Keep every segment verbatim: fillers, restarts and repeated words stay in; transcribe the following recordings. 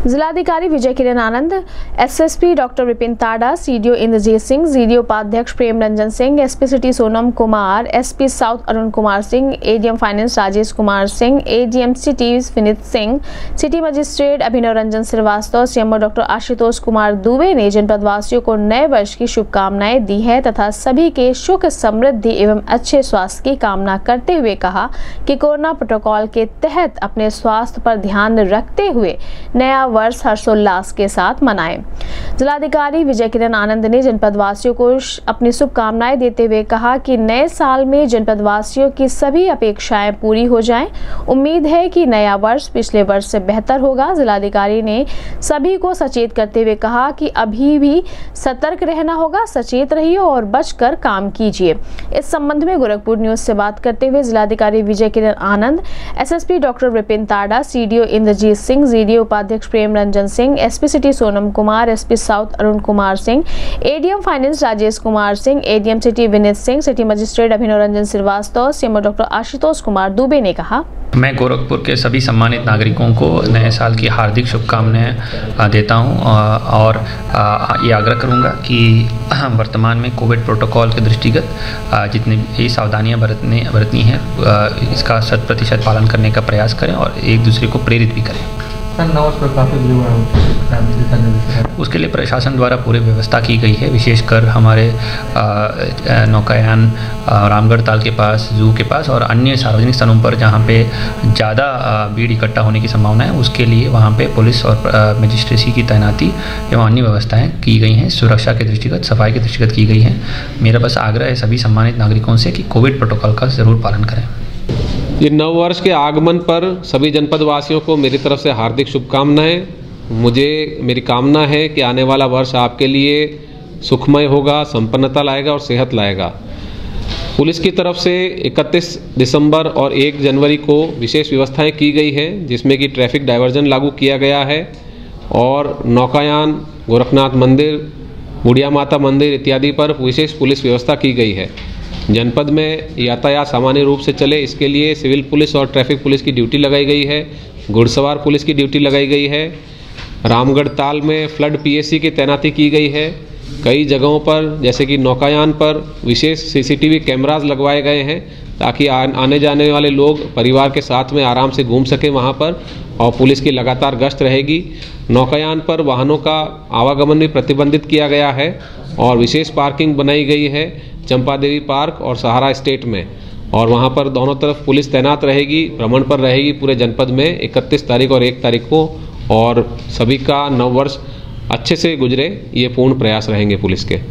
जिलाधिकारी Vijay Kiran Anand, SSP doctor Vipin Tada, CDO Indrajeet Singh, GDO उपाध्यक्ष Prem Ranjan Singh, SP city Sonam Kumar, SP south Arun Kumar Singh, ADM finance Rajesh Kumar Singh, ADM city Vineet Singh, city magistrate Abhinav Ranjan Shrivastava, CMO doctor Ashutosh Kumar Dubey ने जनपद वासियों को नए वर्ष की शुभकामनाएं दी है तथा सभी के सुख, समृद्धि एवं अच्छे स्वास्थ्य की कामना करते हुए कहा कि कोरोना प्रोटोकॉल के तहत अपने स्वास्थ्य पर ध्यान रखते हुए नया वर्ष हर्षोल्लास के साथ मनाएं। जिलाधिकारी विजय किरण आनंद ने जनपद वासियों को अपनी शुभकामनाएं देते हुए कहा कि नए साल में जनपद वासियों की सभी अपेक्षाएं पूरी हो जाएं। उम्मीद है कि नया वर्ष पिछले वर्ष से बेहतर होगा। जिलाधिकारी ने सभी को सचेत करते हुए कहा कि अभी भी सतर्क रहना होगा, सचेत रहिए और बचकर काम कीजिए। इस संबंध में गोरखपुर न्यूज से बात करते हुए जिलाधिकारी Vijay Kiran Anand, SSP doctor Vipin Tada, CDO Indrajeet Singh, GDO उपाध्यक्ष Prem Ranjan Singh, SP city Sonam Kumar, SP south Arun Kumar Singh, ADM finance Rajesh Kumar Singh, ADM city Vineet Singh, city magistrate Abhinav Ranjan Shrivastava, CMO doctor Ashutosh Kumar Dubey ने कहा, मैं गोरखपुर के सभी सम्मानित नागरिकों को नए साल की हार्दिक शुभकामनाएं देता हूं और ये आग्रह करूंगा कि वर्तमान में कोविड प्रोटोकॉल के दृष्टिगत जितनी भी सावधानियां बरतने बरतनी हैं इसका शत प्रतिशत पालन करने का प्रयास करें और एक दूसरे को प्रेरित भी करें। उसके लिए प्रशासन द्वारा पूरी व्यवस्था की गई है, विशेषकर हमारे नौकायान रामगढ़ ताल के पास, जू के पास और अन्य सार्वजनिक स्थानों पर जहां पे ज़्यादा भीड़ इकट्ठा होने की संभावना है उसके लिए वहां पे पुलिस और मजिस्ट्रेसी की तैनाती एवं अन्य व्यवस्थाएं की गई हैं। सुरक्षा के दृष्टिगत, सफाई के दृष्टिगत की गई हैं। मेरा बस आग्रह है सभी सम्मानित नागरिकों से कि कोविड प्रोटोकॉल का ज़रूर पालन करें। ये नव वर्ष के आगमन पर सभी जनपद वासियों को मेरी तरफ से हार्दिक शुभकामनाएं। मुझे मेरी कामना है कि आने वाला वर्ष आपके लिए सुखमय होगा, संपन्नता लाएगा और सेहत लाएगा। पुलिस की तरफ से इकतीस दिसंबर और एक जनवरी को विशेष व्यवस्थाएं की गई हैं, जिसमें कि ट्रैफिक डाइवर्जन लागू किया गया है और नौकायान, गोरखनाथ मंदिर, बुढ़िया माता मंदिर इत्यादि पर विशेष पुलिस व्यवस्था की गई है। जनपद में यातायात सामान्य रूप से चले इसके लिए सिविल पुलिस और ट्रैफिक पुलिस की ड्यूटी लगाई गई है, घुड़सवार पुलिस की ड्यूटी लगाई गई है। रामगढ़ ताल में फ्लड पीएससी की तैनाती की गई है। कई जगहों पर जैसे कि नौकायान पर विशेष सीसीटीवी कैमरास लगवाए गए हैं ताकि आ, आने जाने वाले लोग परिवार के साथ में आराम से घूम सकें वहां पर, और पुलिस की लगातार गश्त रहेगी। नौकायान पर वाहनों का आवागमन भी प्रतिबंधित किया गया है और विशेष पार्किंग बनाई गई है चंपा देवी पार्क और सहारा स्टेट में, और वहां पर दोनों तरफ पुलिस तैनात रहेगी, भ्रमण पर रहेगी पूरे जनपद में इकतीस तारीख और एक तारीख को, और सभी का नव वर्ष अच्छे से गुजरे ये पूर्ण प्रयास रहेंगे पुलिस के।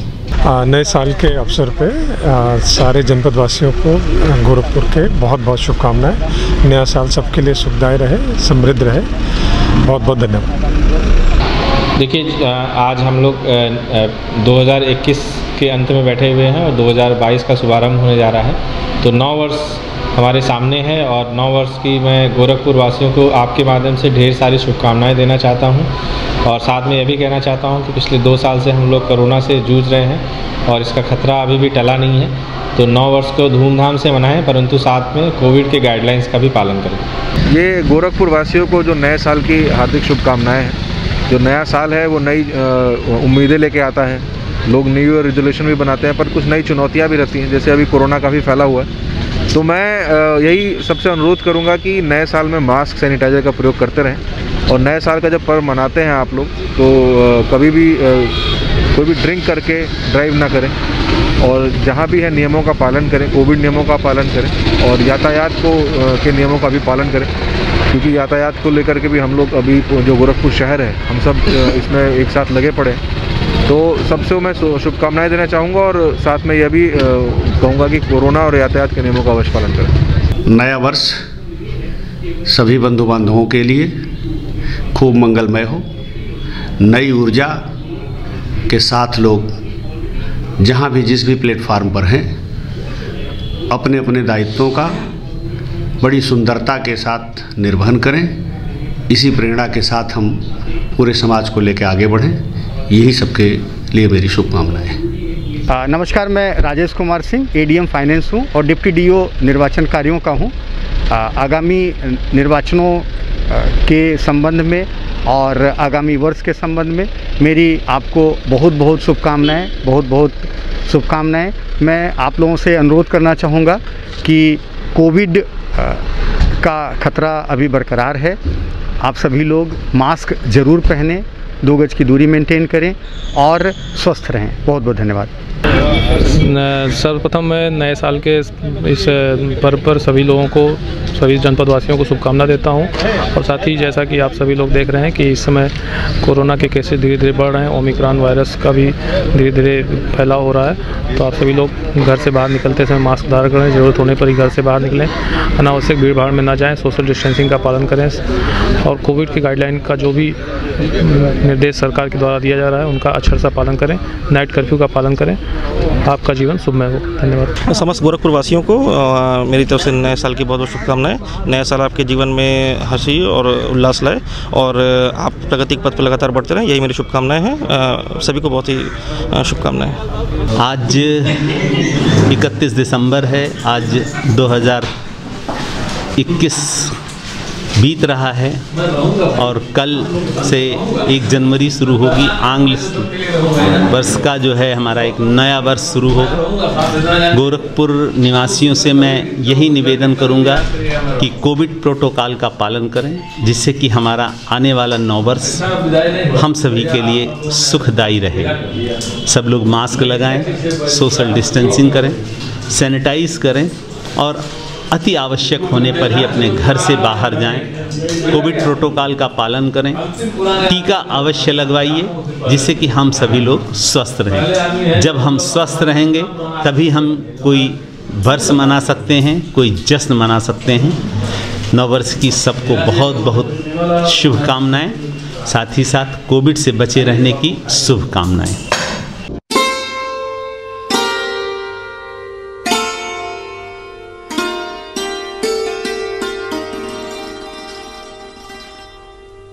नए साल के अवसर पे आ, सारे जनपद वासियों को गोरखपुर के बहुत बहुत शुभकामनाएं। नया साल सबके लिए सुखदायी रहे, समृद्ध रहे। बहुत बहुत धन्यवाद। देखिए, आज हम लोग दो हज़ार इक्कीस के अंत में बैठे हुए हैं और दो हज़ार बाईस का शुभारंभ होने जा रहा है, तो नौ वर्ष हमारे सामने है और नौ वर्ष की मैं गोरखपुर वासियों को आपके माध्यम से ढेर सारी शुभकामनाएं देना चाहता हूं और साथ में यह भी कहना चाहता हूं कि पिछले दो साल से हम लोग कोरोना से जूझ रहे हैं और इसका खतरा अभी भी टला नहीं है। तो नौ वर्ष को धूमधाम से मनाएं, परंतु साथ में कोविड के गाइडलाइंस का भी पालन करें। ये गोरखपुर वासियों को जो नए साल की हार्दिक शुभकामनाएँ हैं। जो नया साल है वो नई उम्मीदें लेके आता है। लोग न्यू ईयर रेजोल्यूशन भी बनाते हैं, पर कुछ नई चुनौतियां भी रहती हैं, जैसे अभी कोरोना काफ़ी फैला हुआ है। तो मैं यही सबसे अनुरोध करूंगा कि नए साल में मास्क, सैनिटाइज़र का प्रयोग करते रहें और नए साल का जब पर्व मनाते हैं आप लोग तो कभी भी कोई भी ड्रिंक करके ड्राइव ना करें और जहां भी है नियमों का पालन करें, कोविड नियमों का पालन करें और यातायात को के नियमों का भी पालन करें, क्योंकि यातायात को लेकर के भी हम लोग अभी जो गोरखपुर शहर है हम सब इसमें एक साथ लगे पड़े। तो सबसे मैं शुभकामनाएं देना चाहूँगा और साथ में यह भी कहूँगा कि कोरोना और यातायात के नियमों का अवश्य पालन करें। नया वर्ष सभी बंधु बांधवों के लिए खूब मंगलमय हो। नई ऊर्जा के साथ लोग जहाँ भी जिस भी प्लेटफार्म पर हैं अपने अपने दायित्वों का बड़ी सुंदरता के साथ निर्वहन करें। इसी प्रेरणा के साथ हम पूरे समाज को लेकर आगे बढ़ें, यही सबके लिए मेरी शुभकामनाएं हैं। नमस्कार, मैं राजेश कुमार सिंह, एडीएम फाइनेंस हूँ और डिप्टी डीओ निर्वाचन कार्यों का हूँ। आगामी निर्वाचनों के संबंध में और आगामी वर्ष के संबंध में मेरी आपको बहुत बहुत शुभकामनाएं, बहुत बहुत शुभकामनाएं। मैं आप लोगों से अनुरोध करना चाहूँगा कि कोविड का खतरा अभी बरकरार है। आप सभी लोग मास्क ज़रूर पहनें, दो गज की दूरी मेंटेन करें और स्वस्थ रहें। बहुत बहुत धन्यवाद। सर्वप्रथम मैं नए साल के इस पर्व पर सभी लोगों को, सभी जनपद वासियों को शुभकामना देता हूं और साथ ही जैसा कि आप सभी लोग देख रहे हैं कि इस समय कोरोना के केसेस धीरे धीरे बढ़ रहे हैं, ओमिक्रॉन वायरस का भी धीरे धीरे फैलाव हो रहा है, तो आप सभी लोग घर से बाहर निकलते समय मास्क धारण करें, ज़रूरत होने पर ही घर से बाहर निकलें, अनावश्यक भीड़ भाड़ में ना जाएँ, सोशल डिस्टेंसिंग का पालन करें और कोविड की गाइडलाइन का जो भी निर्देश सरकार के द्वारा दिया जा रहा है उनका अक्षर सा पालन करें, नाइट कर्फ्यू का पालन करें। आपका जीवन शुभमय हो। धन्यवाद। समस्त गोरखपुर वासियों को आ, मेरी तरफ से नए साल की बहुत बहुत शुभकामनाएं। नया साल आपके जीवन में हंसी और उल्लास लाए और आप प्रगति के पथ पर लगातार बढ़ते रहें, यही मेरी शुभकामनाएं हैं। सभी को बहुत ही शुभकामनाएं। आज इकतीस दिसंबर है, आज दो हज़ार इक्कीस बीत रहा है और कल से एक जनवरी शुरू होगी, आंग्ल वर्ष का जो है हमारा एक नया वर्ष शुरू होगा। गोरखपुर निवासियों से मैं यही निवेदन करूंगा कि कोविड प्रोटोकॉल का पालन करें, जिससे कि हमारा आने वाला नौ वर्ष हम सभी के लिए सुखदायी रहे। सब लोग मास्क लगाएं, सोशल डिस्टेंसिंग करें, सैनिटाइज करें और अति आवश्यक होने पर ही अपने घर से बाहर जाएं। कोविड प्रोटोकॉल का पालन करें, टीका अवश्य लगवाइए, जिससे कि हम सभी लोग स्वस्थ रहें। जब हम स्वस्थ रहेंगे तभी हम कोई वर्ष मना सकते हैं, कोई जश्न मना सकते हैं। नव वर्ष की सबको बहुत बहुत शुभकामनाएं, साथ ही साथ कोविड से बचे रहने की शुभकामनाएं।